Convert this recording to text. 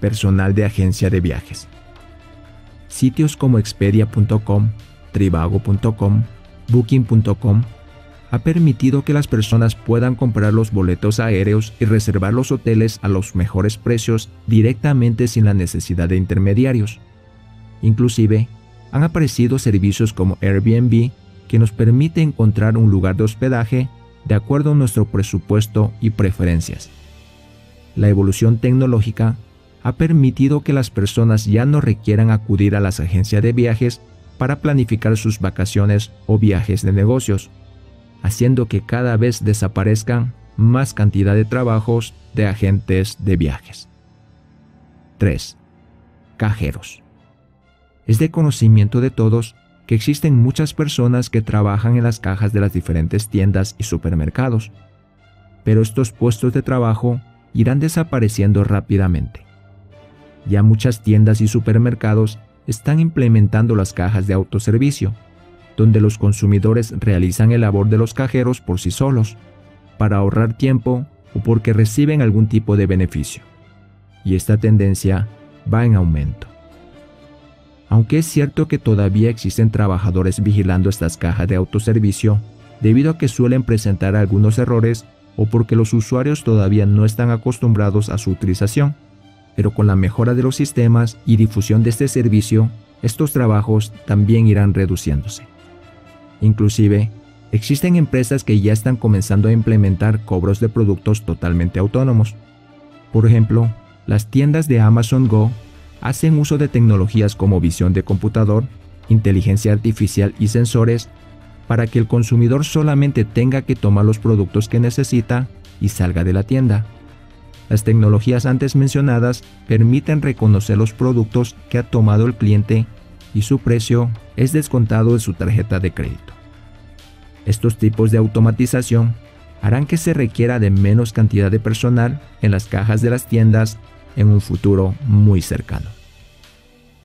personal de agencia de viajes. Sitios como Expedia.com, Trivago.com, Booking.com ha permitido que las personas puedan comprar los boletos aéreos y reservar los hoteles a los mejores precios directamente sin la necesidad de intermediarios. Inclusive, han aparecido servicios como Airbnb que nos permite encontrar un lugar de hospedaje de acuerdo a nuestro presupuesto y preferencias. La evolución tecnológica ha permitido que las personas ya no requieran acudir a las agencias de viajes para planificar sus vacaciones o viajes de negocios, haciendo que cada vez desaparezcan más cantidad de trabajos de agentes de viajes. 3. Cajeros. Es de conocimiento de todos que existen muchas personas que trabajan en las cajas de las diferentes tiendas y supermercados, pero estos puestos de trabajo irán desapareciendo rápidamente. Ya muchas tiendas y supermercados están implementando las cajas de autoservicio, donde los consumidores realizan el labor de los cajeros por sí solos, para ahorrar tiempo o porque reciben algún tipo de beneficio. Y esta tendencia va en aumento. Aunque es cierto que todavía existen trabajadores vigilando estas cajas de autoservicio, debido a que suelen presentar algunos errores o porque los usuarios todavía no están acostumbrados a su utilización, pero con la mejora de los sistemas y difusión de este servicio, estos trabajos también irán reduciéndose. Inclusive, existen empresas que ya están comenzando a implementar cobros de productos totalmente autónomos. Por ejemplo, las tiendas de Amazon Go hacen uso de tecnologías como visión de computador, inteligencia artificial y sensores para que el consumidor solamente tenga que tomar los productos que necesita y salga de la tienda. Las tecnologías antes mencionadas permiten reconocer los productos que ha tomado el cliente y su precio es descontado de su tarjeta de crédito. Estos tipos de automatización harán que se requiera de menos cantidad de personal en las cajas de las tiendas en un futuro muy cercano.